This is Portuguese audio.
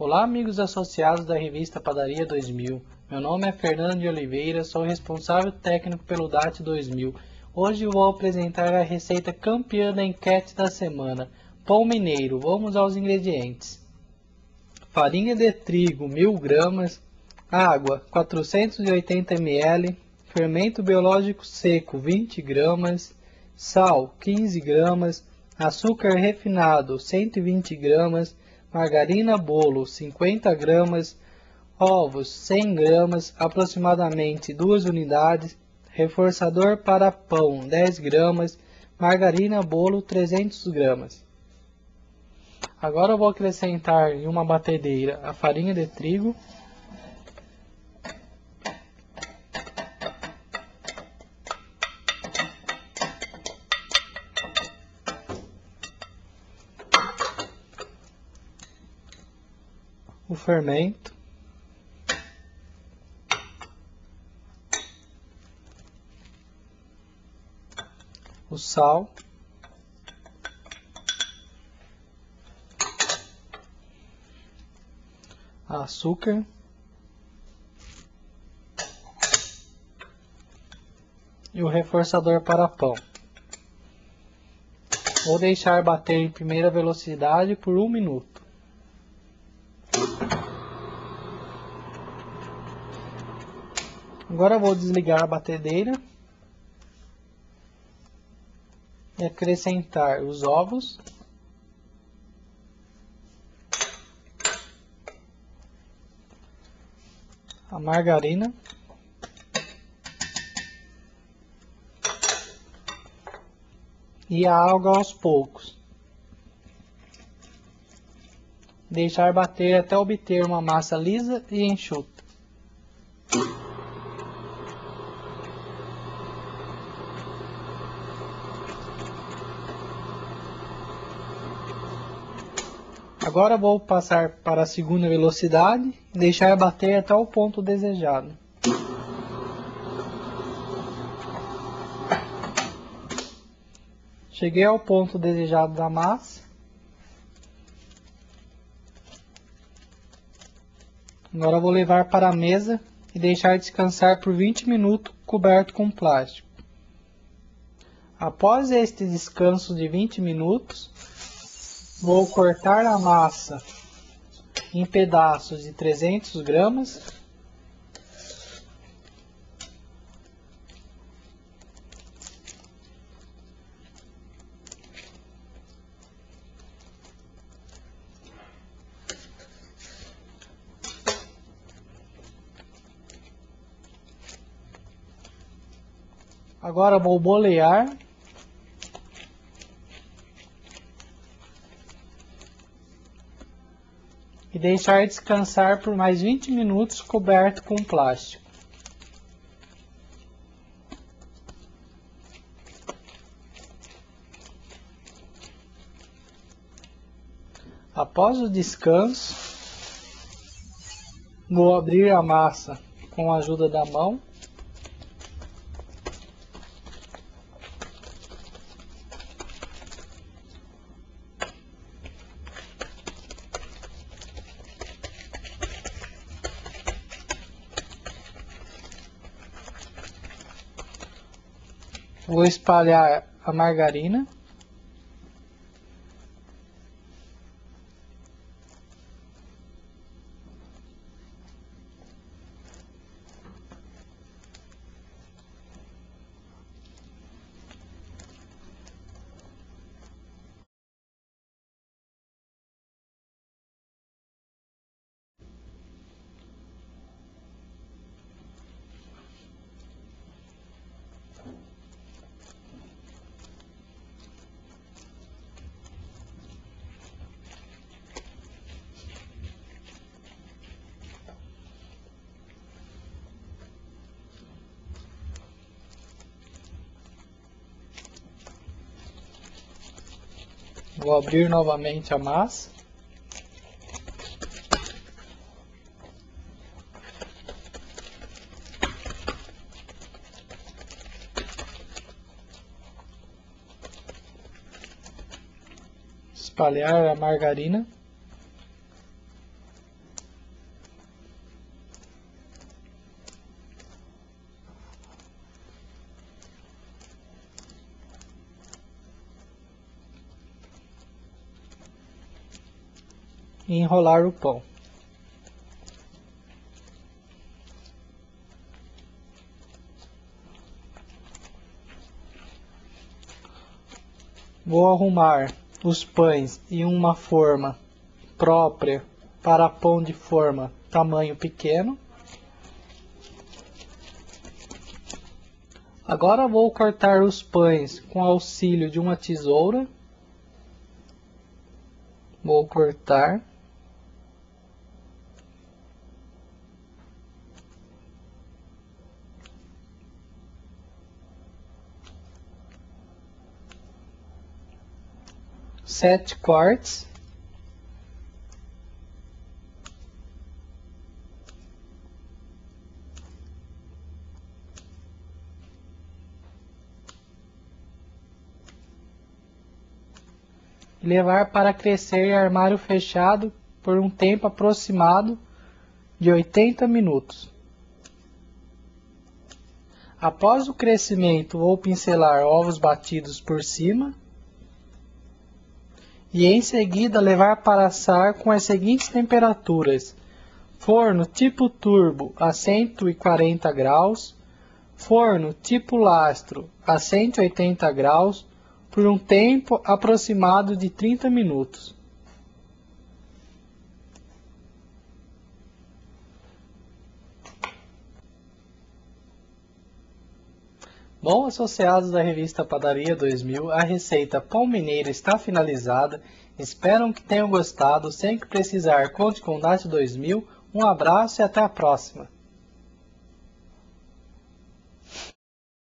Olá, amigos associados da revista Padaria 2000. Meu nome é Fernando de Oliveira, sou responsável técnico pelo DAT 2000. Hoje vou apresentar a receita campeã da enquete da semana, pão mineiro. Vamos aos ingredientes. Farinha de trigo, 1000 gramas, água, 480 ml, fermento biológico seco, 20 gramas, sal, 15 gramas, açúcar refinado, 120 gramas, margarina bolo, 50 gramas, ovos, 100 gramas, aproximadamente 2 unidades, reforçador para pão, 10 gramas, margarina bolo, 300 gramas. Agora eu vou acrescentar em uma batedeira a farinha de trigo, o fermento, o sal, açúcar, e o reforçador para pão. Vou deixar bater em primeira velocidade por 1 minuto. Agora vou desligar a batedeira e acrescentar os ovos, a margarina, e a água aos poucos. Deixar bater até obter uma massa lisa e enxuta. Agora vou passar para a segunda velocidade e deixar bater até o ponto desejado. Cheguei ao ponto desejado da massa. Agora vou levar para a mesa e deixar descansar por 20 minutos coberto com plástico. Após este descanso de 20 minutos, vou cortar a massa em pedaços de 300 gramas. Agora vou bolear e deixar descansar por mais 20 minutos coberto com plástico. Após o descanso, vou abrir a massa com a ajuda da mão. Vou espalhar a margarina. Vou abrir novamente a massa. Espalhar a margarina. e enrolar o pão. Vou arrumar os pães em uma forma própria para pão de forma tamanho pequeno. Agora vou cortar os pães com auxílio de uma tesoura. Vou cortar. Sete cortes. E levar para crescer em armário fechado por um tempo aproximado de 80 minutos. Após o crescimento, vou pincelar ovos batidos por cima e em seguida levar para assar com as seguintes temperaturas: forno tipo turbo a 140 graus, forno tipo lastro a 180 graus, por um tempo aproximado de 30 minutos. Bom, associados da revista Padaria 2000, a receita pão mineiro está finalizada. Espero que tenham gostado. Sempre que precisar, conte com o DAT 2000. Um abraço e até a próxima!